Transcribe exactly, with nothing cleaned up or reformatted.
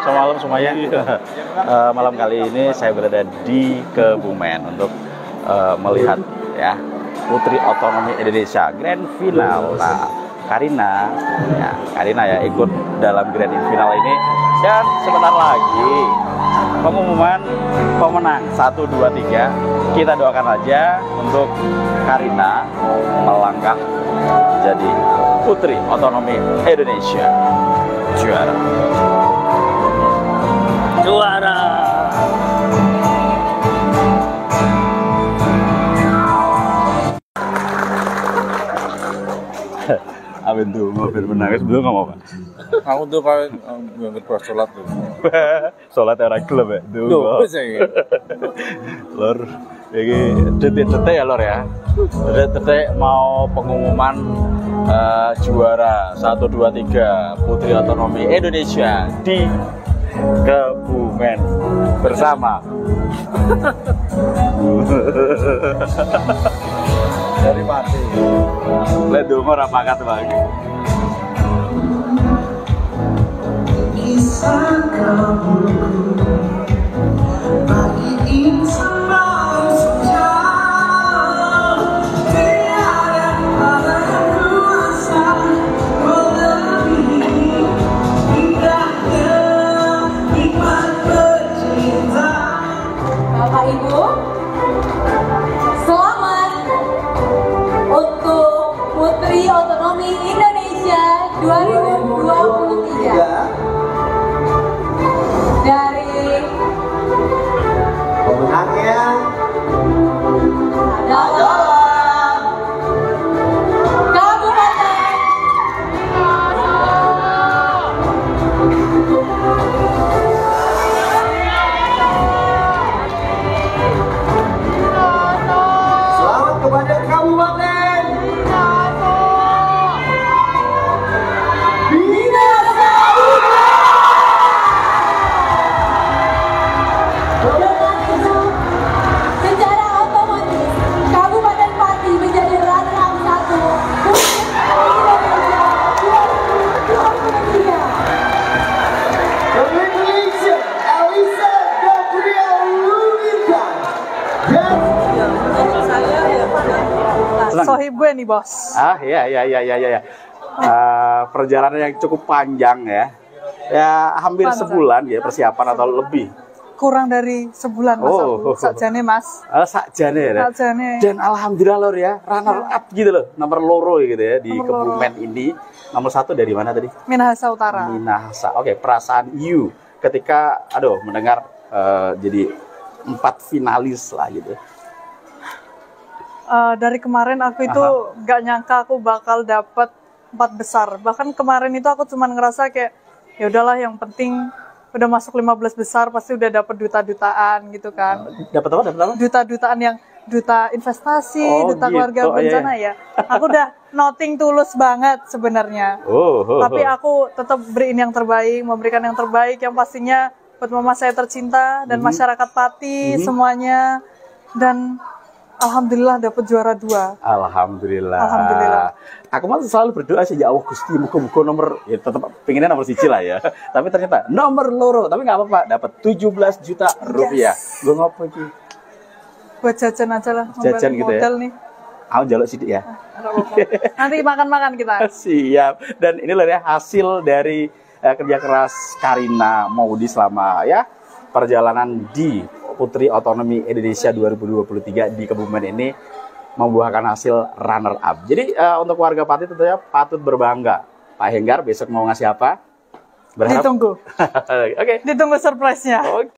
semalam semuanya. uh, malam kali ini saya berada di Kebumen untuk uh, melihat ya Putri Otonomi Indonesia Grand Final. Nah, Karina, ya Karina ya ikut dalam Grand Final ini dan sebentar lagi pengumuman pemenang satu, dua, tiga. Kita doakan aja untuk Karina melangkah jadi Putri Otonomi Indonesia juara. Juara. Apa tuh mau menangis belum nggak mau Pak? Aku tuh kalau nggak pas sholat tuh. Sholat orang klub ya. Tuh. Lor, ini detik-detik ya Lor ya. Detik-detik mau pengumuman uh, juara satu, dua, tiga Putri Otonomi Indonesia di Kebumen bersama Dari mati. Lihat dong orang pakat bang. Bapak Ibu, selamat untuk Putri Otonomi Indonesia dua ribu dua puluh tiga dari pemenangnya adalah Kabupaten selamat kepada Kabupaten Minahasa Utara. Dengan itu, secara otomatis Kabupaten Pati menjadi runner-up satu Putri Indonesia dua ribu dua puluh tiga. Congratulations, Elisa Gabriel Lumika. Senang. Sohib gue nih bos. Ah iya iya iya iya iya. Uh, perjalanan yang cukup panjang ya. Ya hampir Panjang. sebulan ya persiapan atau lebih. Kurang dari sebulan mas Oh. aku. Sakjane mas. Uh, sakjane ya. Sakjane. Dan alhamdulillah Lor ya, runner up gitu loh, nomor loro gitu ya di Nomor Kebumen ini. Nomor satu dari mana tadi? Minahasa Utara. Minahasa. Oke, perasaan you ketika aduh mendengar uh, jadi empat finalis lah gitu. Eh, dari kemarin aku itu gak nyangka aku bakal dapet empat besar. Bahkan kemarin itu aku cuman ngerasa kayak ya udahlah yang penting udah masuk lima belas besar pasti udah dapet duta-dutaan gitu kan. Dapat apa? Dapat apa? Duta-dutaan yang duta investasi, Oh, duta gitu. keluarga Oh, bencana ya. Aku udah nothing tulus banget sebenarnya. Oh, oh, Tapi oh. aku tetap beriin yang terbaik, memberikan yang terbaik yang pastinya buat mama saya tercinta dan Mhm. masyarakat Pati Mhm. semuanya. Dan alhamdulillah dapat juara dua. Alhamdulillah. Alhamdulillah. Aku mah selalu berdoa sih ya Allah Gusti muga-muga nomor ya tetap pengennya nomor siji lah ya. Tapi ternyata nomor loro, tapi nggak apa-apa, dapat tujuh belas juta rupiah. Gue ngopo iki? Buat jajan aja lah. Jajan modal- gitu ya? modal nih. Aku jaluk sidik ya. Nggak apa-apa. Nanti makan-makan kita. Siap. Dan ini loh ya hasil dari eh, kerja keras Karina Maudi selama ya perjalanan di Putri Otonomi Indonesia dua ribu dua puluh tiga di Kebumen ini membuahkan hasil runner up. Jadi eh, untuk warga Pati tentunya patut berbangga. Pak Henggar besok mau ngasih apa? Berharap. Ditunggu. Oke. Ditunggu surprise-nya. Oke.